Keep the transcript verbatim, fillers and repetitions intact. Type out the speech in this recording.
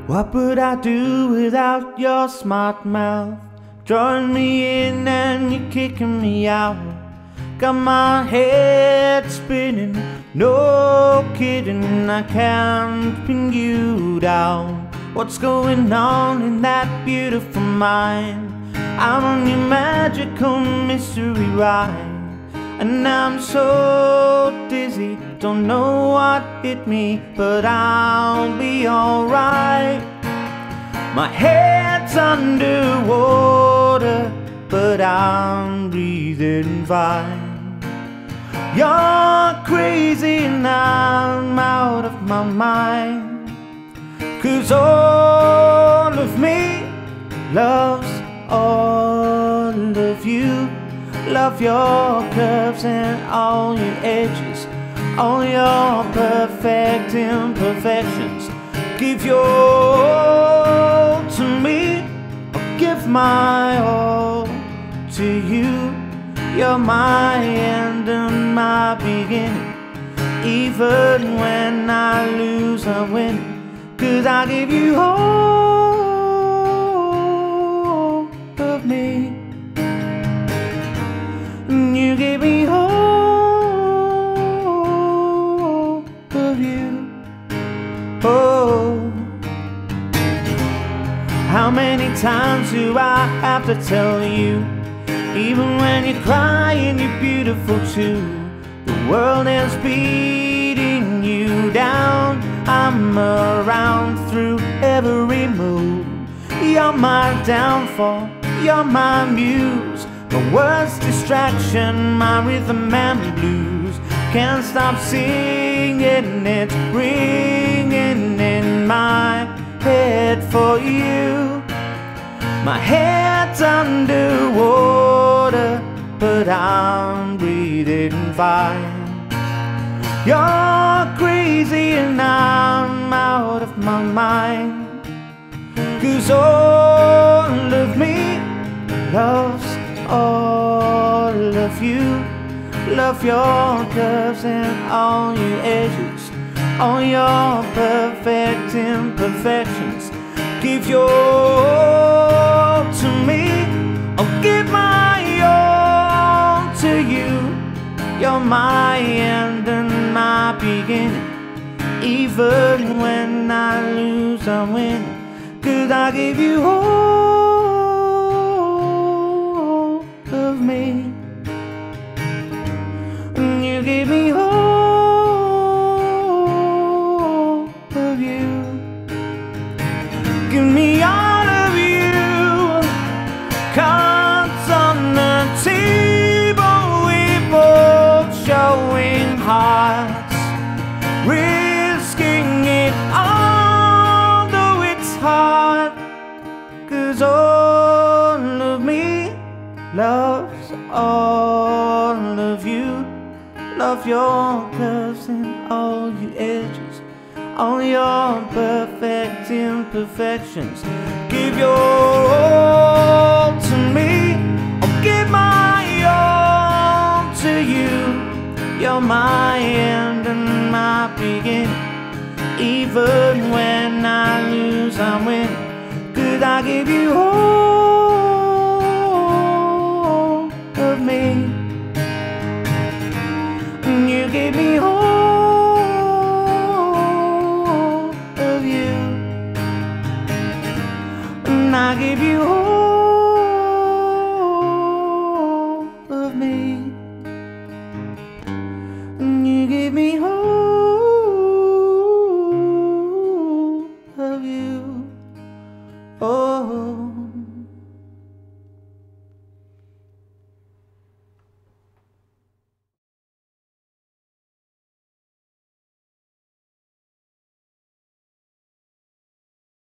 What would I do without your smart mouth? Drawing me in and you kicking me out. Got my head spinning, no kidding, I can't pin you down. What's going on in that beautiful mind? I'm on your magical mystery ride, and I'm so dizzy, don't know what hit me, but I'll be alright. My head's underwater, but I'm breathing fine. You're crazy and I'm out of my mind, 'cause all of me loves all of you. Love your curves and all your edges, all your perfect imperfections. Give your all to me, I'll give my all to you. You're my end and my beginning. Even when I lose, I win, 'cause I give you all of me, and you give me all of you. Oh, how many times do I have to tell you? Even when you're crying, you're beautiful too. The world is beating you down. I'm around through every mood. You're my downfall, you're my muse, my worst distraction, my rhythm and blues. Can't stop singing, it's ringing in my head for you. My head's underwater, but I'm breathing fine. You're crazy and I'm out of my mind, 'cause all of me loves all of you. Love your curves and all your edges, all your perfect imperfections. Give your all to me, I'll give my all to you. You're my end and my beginning. Even when I lose, I win, 'cause I give you all of me, and you give me all of you. Give me all of you, cards on the table, we both showing hearts, risking it all, though it's hard, 'cause all of me loves all of you. Love your curves and all your edges, all your perfect imperfections. Give your all to me, I'll give my all to you. You're my end and my beginning. Even when I lose, I win, 'cause I give you all of me, and you give me all of you, and I give you all of me.